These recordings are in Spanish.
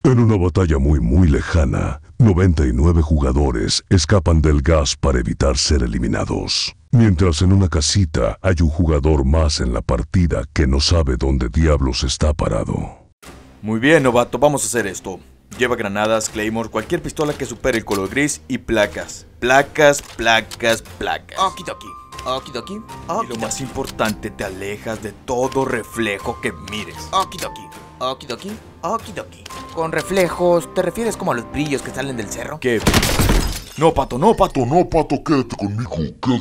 En una batalla muy lejana, 99 jugadores escapan del gas para evitar ser eliminados. Mientras en una casita hay un jugador más en la partida que no sabe dónde diablos está parado. Muy bien, novato, vamos a hacer esto. Lleva granadas, claymore, cualquier pistola que supere el color gris y placas. Placas. Okidoki. Okidoki. Y lo más importante, te alejas de todo reflejo que mires. Okidoki. Okidoki. Okidoki. Con reflejos, ¿te refieres como a los brillos que salen del cerro? ¿Qué? No, Pato, no, Pato. No, Pato, quédate conmigo.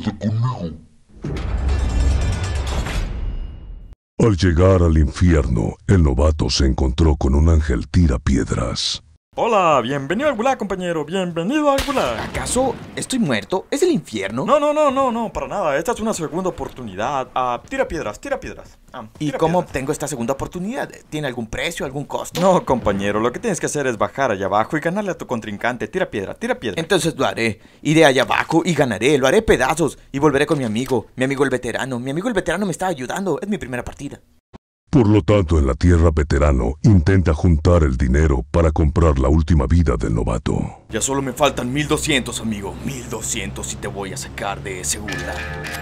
Al llegar al infierno, el novato se encontró con un ángel tirapiedras. Hola, bienvenido al Gulag, compañero. Bienvenido al Gulag. ¿Acaso estoy muerto? ¿Es el infierno? No, para nada. Esta es una segunda oportunidad. Tira piedras. ¿Y cómo obtengo esta segunda oportunidad? ¿Tiene algún precio, algún costo? No, compañero. Lo que tienes que hacer es bajar allá abajo y ganarle a tu contrincante. Tira piedra. Entonces lo haré. Iré allá abajo y ganaré. Lo haré pedazos. Y volveré con mi amigo el veterano. Mi amigo el veterano me está ayudando. Es mi primera partida. Por lo tanto, en la tierra veterano intenta juntar el dinero para comprar la última vida del novato. Ya solo me faltan 1200, amigo. 1200 y te voy a sacar de ese gulag.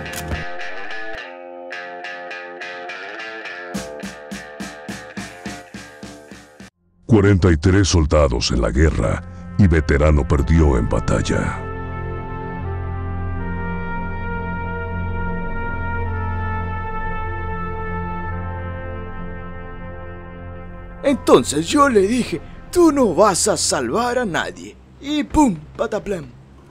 «43 soldados en la guerra y veterano perdió en batalla». Entonces yo le dije, tú no vas a salvar a nadie. Y ¡pum! ¡Pataplam!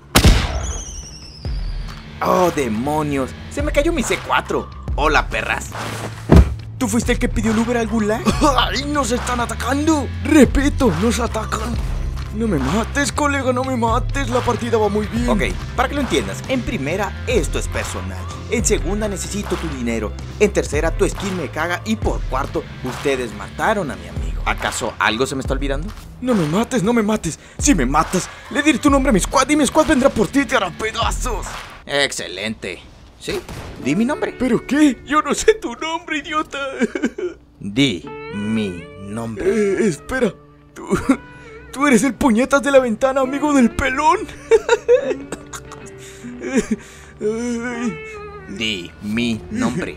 ¡Oh, demonios! Se me cayó mi C4. Hola, perras. ¿Tú fuiste el que pidió el Uber al gulag? ¡Ay, nos están atacando! Repito, nos atacan. No me mates, colega, no me mates. La partida va muy bien. Ok, para que lo entiendas, en primera, esto es personal. En segunda, necesito tu dinero. En tercera, tu skin me caga. Y por cuarto, ustedes mataron a mi amigo. ¿Acaso algo se me está olvidando? No me mates, no me mates. Si me matas, le diré tu nombre a mi squad y mi squad vendrá por ti y te hará pedazos. Excelente. ¿Sí? Di mi nombre. ¿Pero qué? Yo no sé tu nombre, idiota. Di mi nombre. Espera. Tú eres el puñetas de la ventana, amigo del pelón. Di mi nombre.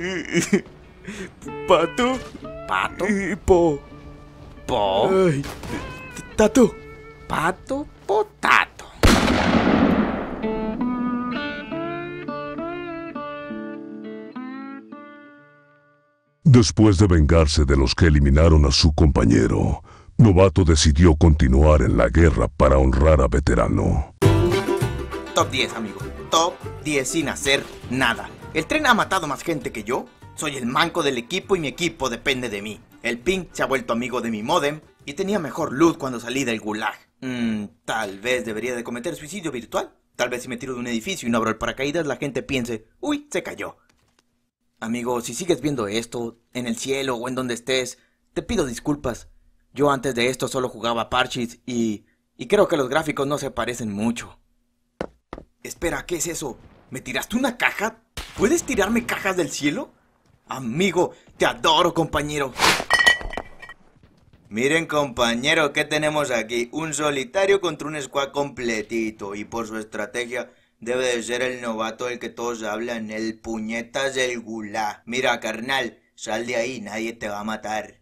Pato. Pato. Po. Ay, Tato. Pato, potato. Después de vengarse de los que eliminaron a su compañero, novato decidió continuar en la guerra para honrar a veterano. Top 10, amigo. Top 10 sin hacer nada. El tren ha matado más gente que yo. Soy el manco del equipo y mi equipo depende de mí. El ping se ha vuelto amigo de mi modem y tenía mejor loot cuando salí del gulag. Tal vez debería de cometer suicidio virtual. Tal vez si me tiro de un edificio y no abro el paracaídas la gente piense, uy, se cayó. Amigo, si sigues viendo esto, en el cielo o en donde estés, te pido disculpas. Yo antes de esto solo jugaba parches y creo que los gráficos no se parecen mucho. Espera, ¿qué es eso? ¿Me tiraste una caja? ¿Puedes tirarme cajas del cielo? Amigo, te adoro, compañero. Miren, compañero, ¿qué tenemos aquí? Un solitario contra un squad completito. Y por su estrategia, debe de ser el novato del que todos hablan, el puñetas del gulag. Mira, carnal, sal de ahí, nadie te va a matar.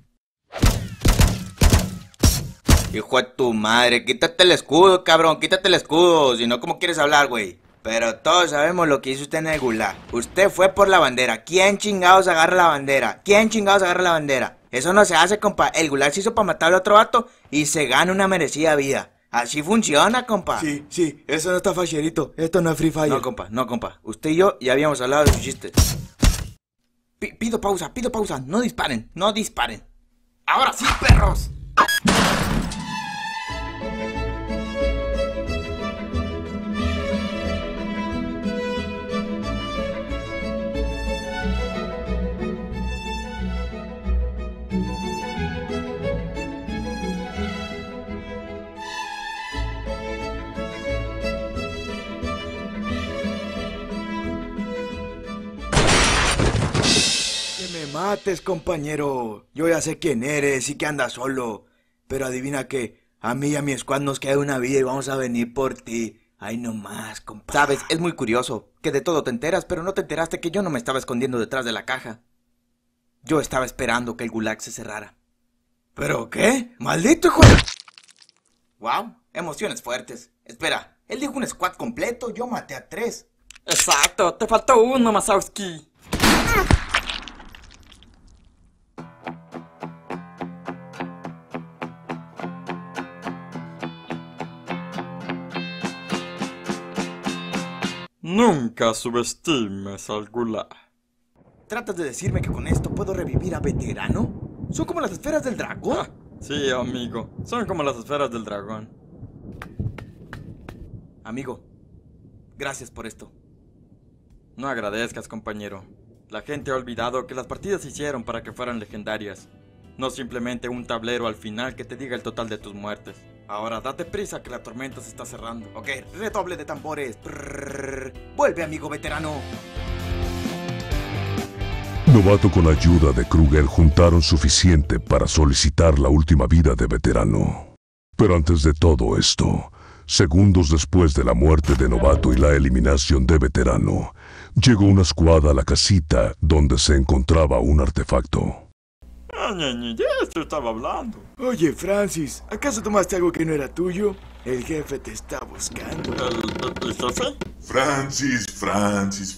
Hijo de tu madre, quítate el escudo, cabrón, quítate el escudo. Si no, ¿cómo quieres hablar, güey? Pero todos sabemos lo que hizo usted en el gulag. Usted fue por la bandera. ¿Quién chingados agarra la bandera? ¿Quién chingados agarra la bandera? Eso no se hace, compa. El gulag se hizo para matar al otro vato y se gana una merecida vida. Así funciona, compa. Sí, eso no está facherito. Esto no es Free Fire. No, compa. Usted y yo ya habíamos hablado de su chiste. Pido pausa. No disparen. ¡Ahora sí, perros! Que me mates, compañero. Yo ya sé quién eres y que andas solo. Pero adivina qué, a mí y a mi squad nos queda una vida y vamos a venir por ti. Ay, no más, compadre. Sabes, es muy curioso que de todo te enteras, pero no te enteraste que yo no me estaba escondiendo detrás de la caja. Yo estaba esperando que el gulag se cerrara. ¿Pero qué? ¡Maldito hijo de...! Wow, emociones fuertes. Espera, él dijo un squad completo, yo maté a 3. Exacto, te faltó uno, Masowski. Nunca subestimes al gulag. ¿Tratas de decirme que con esto puedo revivir a veterano? ¿Son como las esferas del dragón? Sí, amigo, son como las esferas del dragón. Amigo, gracias por esto. No agradezcas, compañero. La gente ha olvidado que las partidas se hicieron para que fueran legendarias. No simplemente un tablero al final que te diga el total de tus muertes. Ahora date prisa que la tormenta se está cerrando. Ok, redoble de tambores. Prrr. Vuelve, amigo veterano. Novato con ayuda de Kruger juntaron suficiente para solicitar la última vida de veterano. Pero antes de todo esto, segundos después de la muerte de Novato y la eliminación de veterano, llegó una squad a la casita donde se encontraba un artefacto. De esto estaba hablando. Oye, Francis, ¿acaso tomaste algo que no era tuyo? El jefe te está buscando. ¿El jefe? Francis.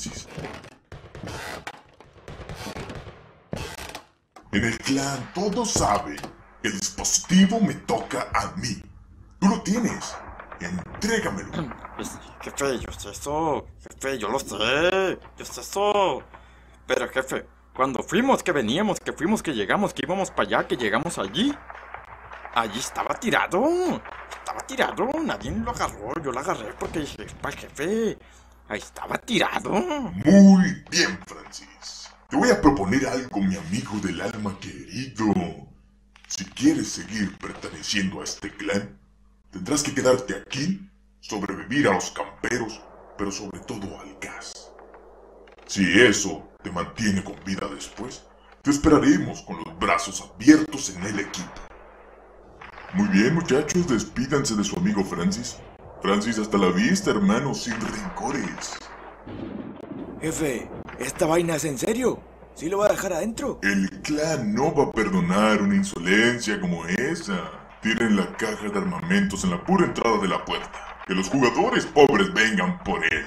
En el clan todos saben que el dispositivo me toca a mí. Tú lo tienes. Entrégamelo. Jefe, yo sé eso. Jefe, yo lo sé. Yo sé eso. Pero jefe, cuando fuimos, que veníamos, que fuimos, que llegamos, que íbamos para allá, que llegamos allí. Allí estaba tirado. Nadie lo agarró. Yo lo agarré porque dije, para el jefe. Ahí estaba tirado. Muy bien, Francis. Te voy a proponer algo, mi amigo del alma querido. Si quieres seguir perteneciendo a este clan, tendrás que quedarte aquí, sobrevivir a los camperos, pero sobre todo al gas. Si eso te mantiene con vida después, te esperaremos con los brazos abiertos en el equipo. Muy bien, muchachos, despídanse de su amigo Francis. Francis, hasta la vista, hermano, sin rencores. Jefe, ¿esta vaina es en serio? ¿Sí lo va a dejar adentro? El clan no va a perdonar una insolencia como esa. Tiren la caja de armamentos en la pura entrada de la puerta. Que los jugadores pobres vengan por él.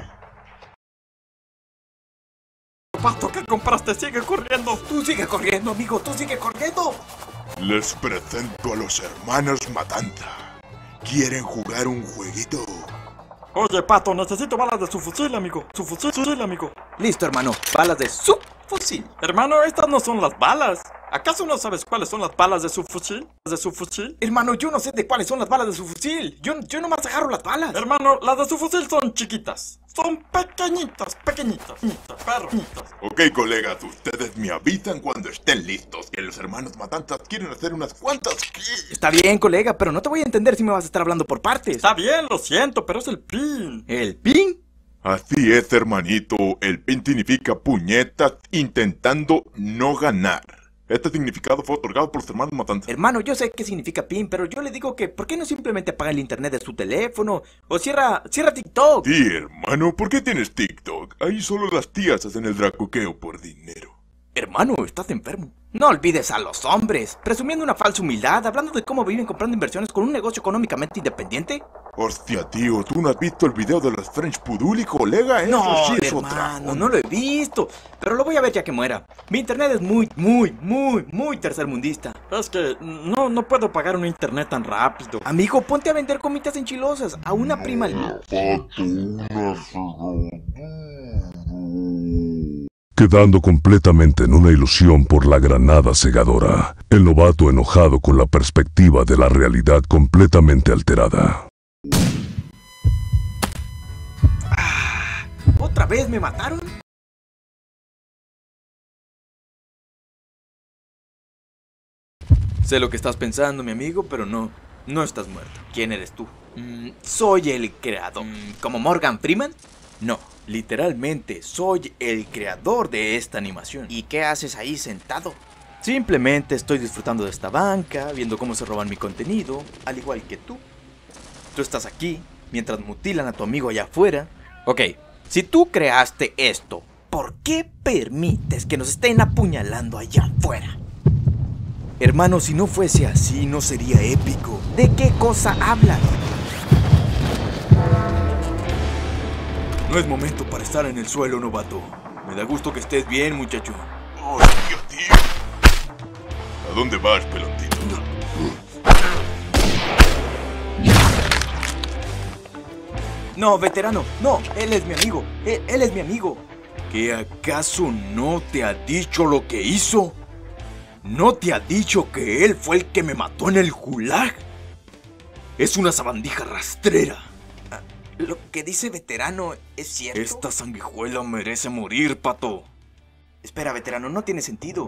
Pato, ¿qué compraste? Sigue corriendo. Tú sigue corriendo, amigo, tú sigue corriendo. Les presento a los hermanos Matanta. ¿Quieren jugar un jueguito? Oye, Pato, necesito balas de su fusil, amigo. Su fusil, amigo. Listo, hermano, balas de su fusil. Hermano, estas no son las balas. ¿Acaso no sabes cuáles son las balas de su fusil? Hermano, yo no sé de cuáles son las balas de su fusil. Yo nomás agarro las balas. Hermano, las de su fusil son chiquitas. Son pequeñitas. Perritas. Ok, colegas, ustedes me avisan cuando estén listos, que los hermanos Matanzas quieren hacer unas cuantas kills. Está bien, colega, pero no te voy a entender si me vas a estar hablando por partes. Está bien, lo siento, pero es el pin. ¿El pin? Así es, hermanito, el pin significa puñetas intentando no ganar. Este significado fue otorgado por los hermanos Matanzas. Hermano, yo sé qué significa pin, pero yo le digo que ¿por qué no simplemente apaga el internet de su teléfono? O cierra TikTok. Sí, hermano, ¿por qué tienes TikTok? Ahí solo las tías hacen el dracoqueo por dinero. Hermano, estás enfermo. No olvides a los hombres, presumiendo una falsa humildad, hablando de cómo viven comprando inversiones con un negocio económicamente independiente. Hostia, tío, ¿tú no has visto el video de los French Puduli, colega? Eso No, sí es hermano, otra onda. no lo he visto, pero lo voy a ver ya que muera. Mi internet es muy tercermundista. Es que no puedo pagar un internet tan rápido. Amigo, ponte a vender comitas enchilosas a una prima. Quedando completamente en una ilusión por la granada cegadora, el novato enojado con la perspectiva de la realidad completamente alterada. ¿Otra vez me mataron? Sé lo que estás pensando, mi amigo, pero no estás muerto. ¿Quién eres tú? Soy el creador. ¿Como Morgan Freeman? No, literalmente soy el creador de esta animación. ¿Y qué haces ahí sentado? Simplemente estoy disfrutando de esta banca, viendo cómo se roban mi contenido, al igual que tú. Tú estás aquí, mientras mutilan a tu amigo allá afuera. Ok, si tú creaste esto, ¿por qué permites que nos estén apuñalando allá afuera? Hermano, si no fuese así, no sería épico. ¿De qué cosa hablas? No es momento para estar en el suelo, novato. Me da gusto que estés bien, muchacho. ¡Oh, Dios, tío! ¿A dónde vas, pelotito? No, veterano, no, él es mi amigo, él es mi amigo. ¿Qué acaso no te ha dicho lo que hizo? ¿No te ha dicho que él fue el que me mató en el gulag? Es una sabandija rastrera. Lo que dice veterano es cierto. Esta sanguijuela merece morir, pato. Espera, veterano, no tiene sentido.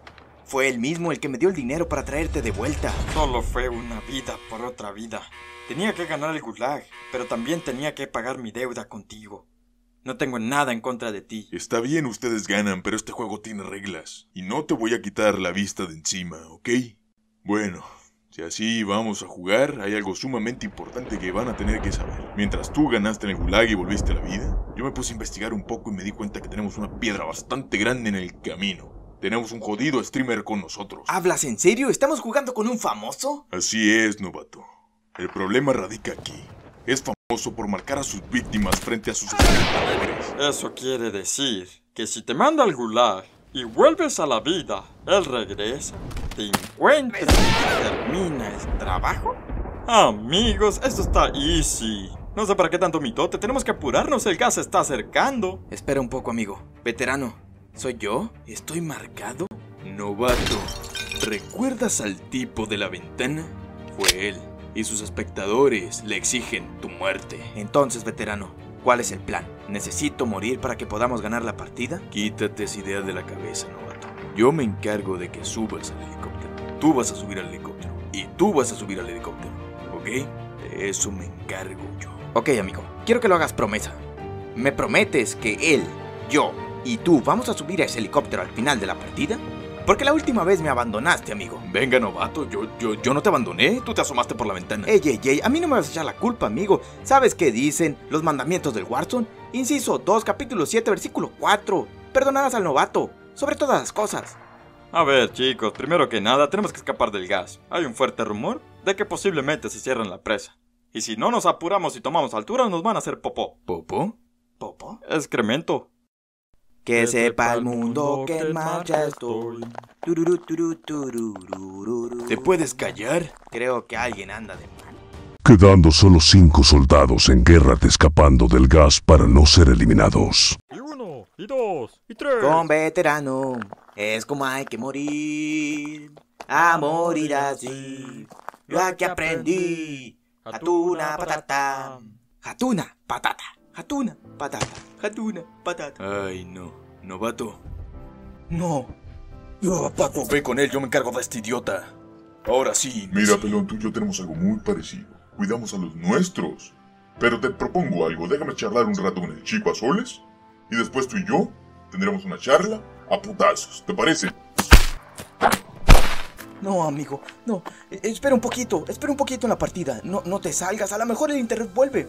Fue él mismo el que me dio el dinero para traerte de vuelta. Solo fue una vida por otra vida. Tenía que ganar el gulag, pero también tenía que pagar mi deuda contigo. No tengo nada en contra de ti. Está bien, ustedes ganan, pero este juego tiene reglas. Y no te voy a quitar la vista de encima, ¿ok? Bueno, si así vamos a jugar, hay algo sumamente importante que van a tener que saber. Mientras tú ganaste en el gulag y volviste a la vida, yo me puse a investigar un poco y me di cuenta que tenemos una piedra bastante grande en el camino. Tenemos un jodido streamer con nosotros. ¿Hablas en serio? ¿Estamos jugando con un famoso? Así es, novato. El problema radica aquí. Es famoso por marcar a sus víctimas frente a sus espectadores. Eso quiere decir que si te manda al gulag y vuelves a la vida, él regresa, te encuentra y termina el trabajo. Amigos, esto está easy. No sé para qué tanto mitote, tenemos que apurarnos, el gas se está acercando. Espera un poco, amigo. Veterano, ¿soy yo? ¿Estoy marcado? Novato, ¿recuerdas al tipo de la ventana? Fue él. Y sus espectadores le exigen tu muerte. Entonces, veterano, ¿cuál es el plan? ¿Necesito morir para que podamos ganar la partida? Quítate esa idea de la cabeza, novato. Yo me encargo de que subas al helicóptero. Tú vas a subir al helicóptero. Y tú vas a subir al helicóptero. ¿Ok? De eso me encargo yo. Ok, amigo, quiero que lo hagas promesa. ¿Me prometes que él, yo y tú vamos a subir a ese helicóptero al final de la partida? Porque la última vez me abandonaste, amigo. Venga, novato, yo no te abandoné. Tú te asomaste por la ventana. Ey, a mí no me vas a echar la culpa, amigo. ¿Sabes qué dicen los mandamientos del Warzone? Inciso 2, capítulo 7, versículo 4. Perdonarás al novato, sobre todas las cosas. A ver, chicos, primero que nada, tenemos que escapar del gas. Hay un fuerte rumor de que posiblemente se cierren la presa. Y si no nos apuramos y tomamos altura, nos van a hacer popó. ¿Popó? ¿Popo? Excremento. Que sepa el mundo que en marcha estoy. Tururú, turú, tururú. ¿Te puedes callar? Creo que alguien anda de mal. Quedando solo 5 soldados en guerra escapando del gas para no ser eliminados. Y 1, y 2, y 3. Con veterano es como hay que morir. A morir así. Yo aquí aprendí. Hatuna patata. Hatuna patata. Hatuna patata. Hatuna patata. Ay, no. Novato. No. Paco, ve con él, yo me encargo de este idiota. Ahora sí. Mira, pelón, tú y yo tenemos algo muy parecido. Cuidamos a los nuestros. Pero te propongo algo, déjame charlar un rato con el chico a soles. Y después tú y yo tendremos una charla a putazos, ¿te parece? No, amigo, no. Espera un poquito en la partida. No te salgas, a lo mejor el internet vuelve.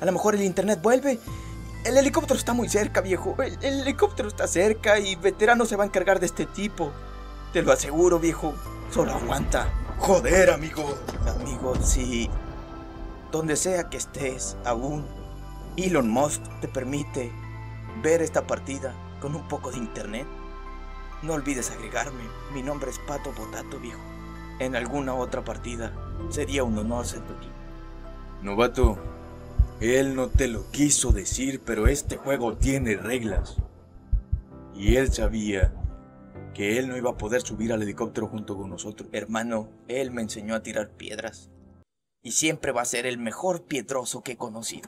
El helicóptero está muy cerca, viejo. El helicóptero está cerca y veterano se va a encargar de este tipo. Te lo aseguro, viejo. Solo aguanta. Joder, amigo. Amigo, sí. Donde sea que estés, aún Elon Musk te permite ver esta partida con un poco de internet. No olvides agregarme. Mi nombre es Pato Potato, viejo. En alguna otra partida sería un honor ser tu equipo. Novato, él no te lo quiso decir, pero este juego tiene reglas. Y él sabía que él no iba a poder subir al helicóptero junto con nosotros. Hermano, él me enseñó a tirar piedras. Y siempre va a ser el mejor piedroso que he conocido.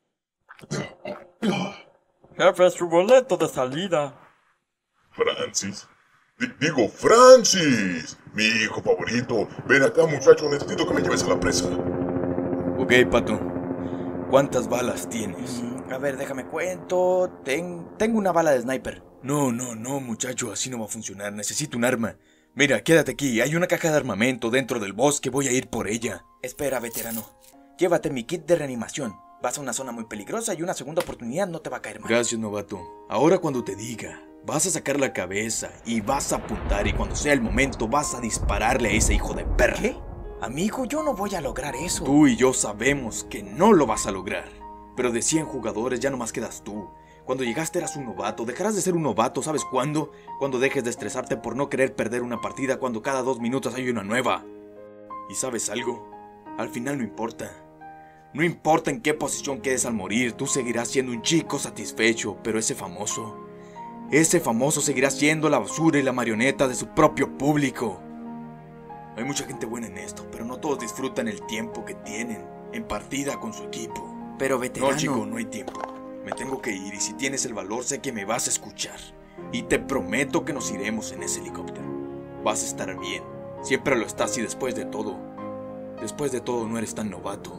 Jefe, su boleto de salida. Francis. Digo, Francis. Mi hijo favorito. Ven acá, muchacho, necesito que me lleves a la presa. Ok, Pato. ¿Cuántas balas tienes? A ver, déjame cuento. Tengo una bala de sniper. No, muchacho, así no va a funcionar. Necesito un arma. Mira, quédate aquí. Hay una caja de armamento dentro del bosque. Voy a ir por ella. Espera, veterano. Llévate mi kit de reanimación. Vas a una zona muy peligrosa y una segunda oportunidad no te va a caer mal. Gracias, novato. Ahora cuando te diga, vas a sacar la cabeza y vas a apuntar y cuando sea el momento vas a dispararle a ese hijo de perra. ¿Qué? Amigo, yo no voy a lograr eso. Tú y yo sabemos que no lo vas a lograr. Pero de 100 jugadores ya nomás quedas tú. Cuando llegaste eras un novato. Dejarás de ser un novato, ¿sabes cuándo? Cuando dejes de estresarte por no querer perder una partida cuando cada 2 minutos hay una nueva. ¿Y sabes algo? Al final no importa. No importa en qué posición quedes al morir, tú seguirás siendo un chico satisfecho, pero ese famoso seguirá siendo la basura y la marioneta de su propio público. Hay mucha gente buena en esto, pero no todos disfrutan el tiempo que tienen en partida con su equipo. Pero veterano... No, chico, no hay tiempo. Me tengo que ir y si tienes el valor sé que me vas a escuchar. Y te prometo que nos iremos en ese helicóptero. Vas a estar bien. Siempre lo estás y después de todo no eres tan novato.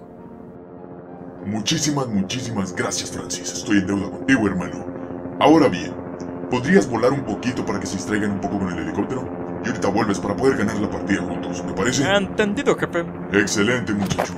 Muchísimas gracias, Francis. Estoy en deuda contigo, hermano. Ahora bien, ¿podrías volar un poquito para que se distraigan un poco con el helicóptero? Y ahorita vuelves para poder ganar la partida juntos, ¿te parece? Entendido, jefe. Excelente, muchacho.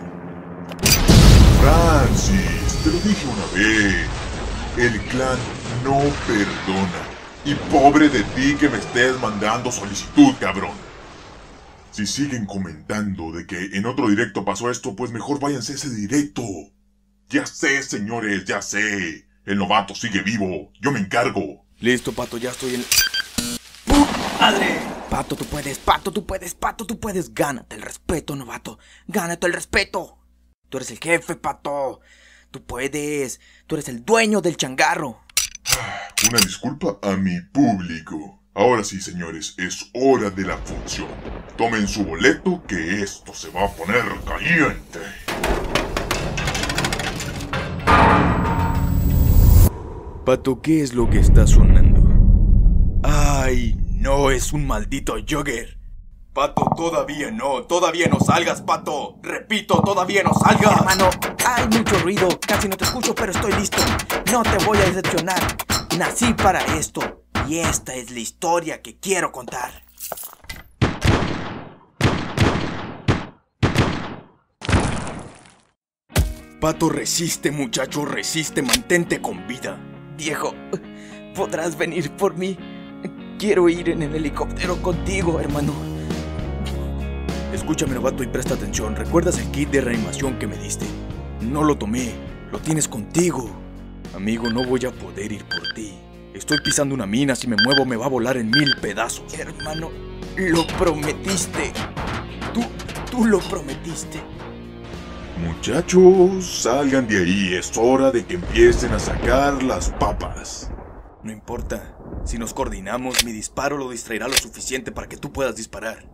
Francis, te lo dije una vez. El clan no perdona. Y pobre de ti que me estés mandando solicitud, cabrón. Si siguen comentando de que en otro directo pasó esto, pues mejor váyanse a ese directo. Ya sé, señores, ya sé. El novato sigue vivo. Yo me encargo. Listo, Pato, ya estoy en... ¡Madre! Pato, tú puedes, Pato, tú puedes, Pato, tú puedes. Gánate el respeto, novato. Gánate el respeto. Tú eres el jefe, Pato. Tú puedes. Tú eres el dueño del changarro. Una disculpa a mi público. Ahora sí, señores, es hora de la función. Tomen su boleto que esto se va a poner caliente. Pato, ¿qué es lo que está sonando? ¡Ay, no! Es un maldito jogger. Pato, todavía no salgas, Pato. Repito, todavía no salgas. Hermano, hay mucho ruido. Casi no te escucho, pero estoy listo. No te voy a decepcionar. Nací para esto. Y esta es la historia que quiero contar. Pato, resiste, muchacho, resiste. Mantente con vida. Viejo, ¿podrás venir por mí? Quiero ir en el helicóptero contigo, hermano. Escúchame, novato, y presta atención. ¿Recuerdas el kit de reanimación que me diste? No lo tomé. Lo tienes contigo. Amigo, no voy a poder ir por ti. Estoy pisando una mina. Si me muevo me va a volar en 1000 pedazos. Hermano, lo prometiste. Tú lo prometiste. Muchachos, salgan de ahí. Es hora de que empiecen a sacar las papas. No importa. Si nos coordinamos, mi disparo lo distraerá lo suficiente para que tú puedas disparar.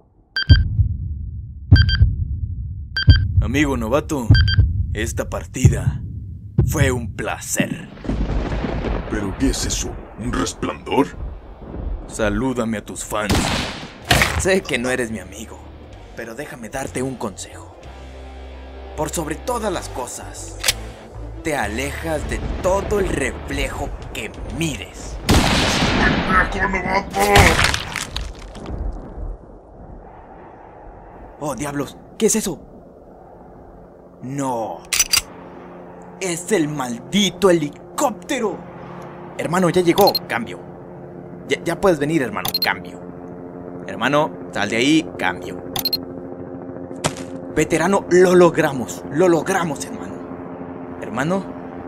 Amigo novato, esta partida fue un placer. ¿Pero qué es eso? ¿Un resplandor? Salúdame a tus fans. Sé que no eres mi amigo, pero déjame darte un consejo. Por sobre todas las cosas, te alejas de todo el reflejo que mires. Oh, diablos, ¿qué es eso? No. Es el maldito helicóptero. Hermano, ya llegó. Cambio. Ya puedes venir, hermano. Cambio. Hermano, sal de ahí. Cambio. Veterano, lo logramos. Lo logramos, hermano. Hermano.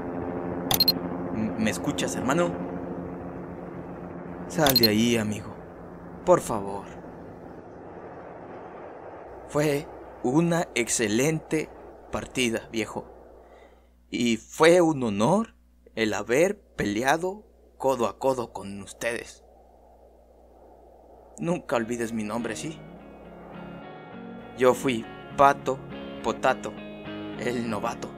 ¿Me escuchas, hermano? Sal de ahí, amigo. Por favor. Fue una excelente partida, viejo. Y fue un honor el haber peleado codo a codo con ustedes. Nunca olvides mi nombre, ¿sí? Yo fui Pato Potato, el novato.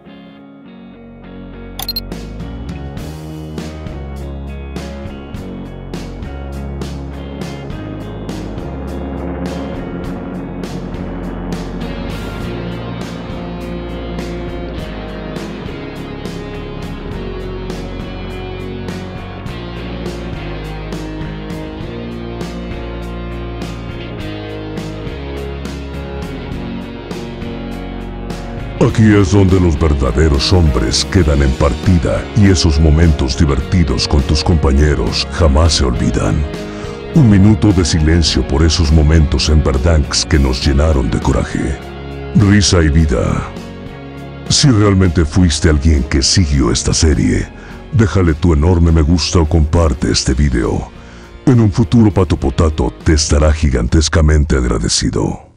Aquí es donde los verdaderos hombres quedan en partida y esos momentos divertidos con tus compañeros jamás se olvidan. Un minuto de silencio por esos momentos en Verdansk que nos llenaron de coraje, risa y vida. Si realmente fuiste alguien que siguió esta serie, déjale tu enorme me gusta o comparte este video. En un futuro Pato Potato te estará gigantescamente agradecido.